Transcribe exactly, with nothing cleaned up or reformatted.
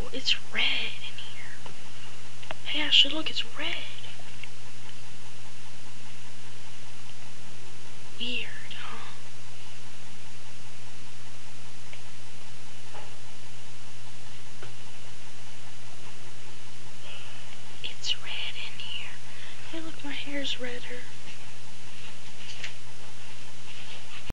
it's red in here. Hey, Ashley, look, it's red. Weird, huh? It's red in here. Hey, look, my hair's redder.